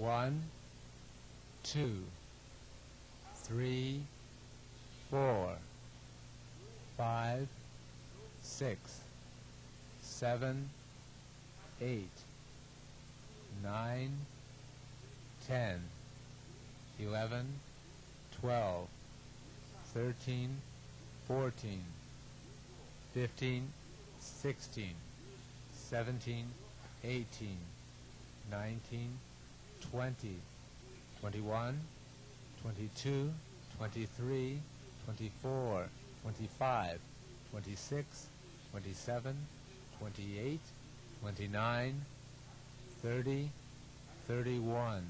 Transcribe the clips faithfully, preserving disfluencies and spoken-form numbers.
One, two, three, four, five, six, seven, eight, nine, ten, eleven, twelve, thirteen, fourteen, fifteen, sixteen, seventeen, eighteen, nineteen, twenty, twenty-one, twenty-two, twenty-three, twenty-four, twenty-five, twenty-six, twenty-seven, twenty-eight, twenty-nine, thirty, thirty-one.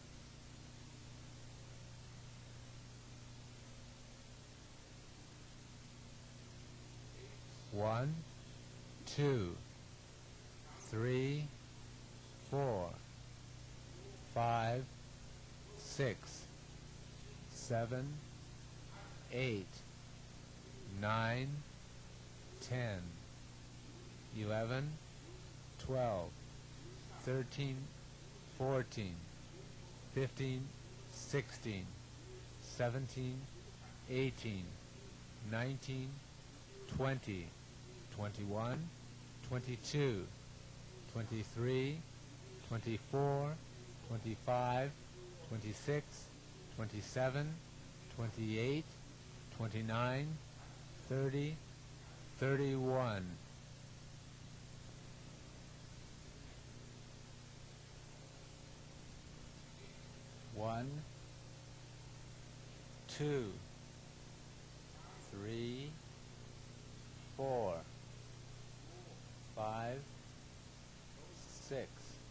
One, two, three, four, five, six, seven, eight, nine, ten, eleven, twelve, thirteen, fourteen, fifteen, sixteen, seventeen, eighteen, nineteen, twenty, twenty-one, twenty-two, twenty-three, twenty-four, twenty-five, twenty-six, twenty-seven, twenty-eight, twenty-nine, thirty, thirty-one. One, two, three, four, five, six,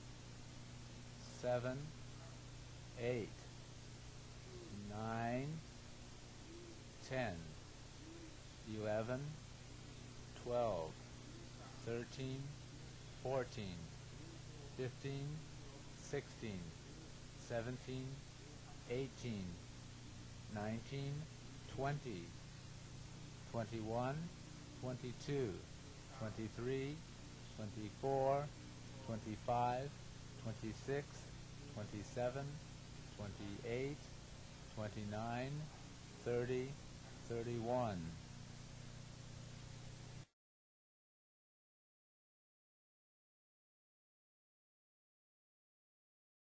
seven, eight, nine, ten, eleven, twelve, thirteen, fourteen, fifteen, sixteen, seventeen, eighteen, nineteen, twenty, twenty-one, twenty-two, twenty-three, twenty-four, twenty-five, twenty-six, twenty-seven, twenty-eight, twenty-nine, thirty, thirty-one.